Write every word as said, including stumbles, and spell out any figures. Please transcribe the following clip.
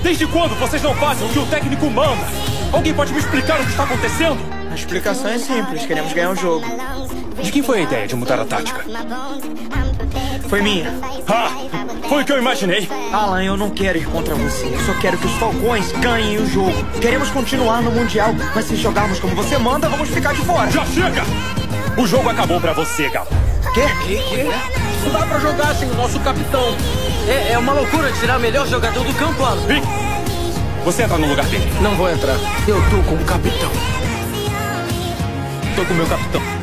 Desde quando vocês não fazem o que o técnico manda? Alguém pode me explicar o que está acontecendo? A explicação é simples, queremos ganhar o jogo. De quem foi a ideia de mudar a tática? Foi minha. Ah, foi o que eu imaginei. Alan, eu não quero ir contra você. Eu só quero que os Falcões ganhem o jogo. Queremos continuar no Mundial, mas se jogarmos como você manda, vamos ficar de fora. Já chega! O jogo acabou pra você, Galo. Quê? Que, que? Não dá pra jogar sem o nosso capitão. É, é uma loucura tirar o melhor jogador do campo, Alan. Vic, você entra no lugar dele. Não vou entrar. Eu tô com o capitão. Tô com o meu capitão.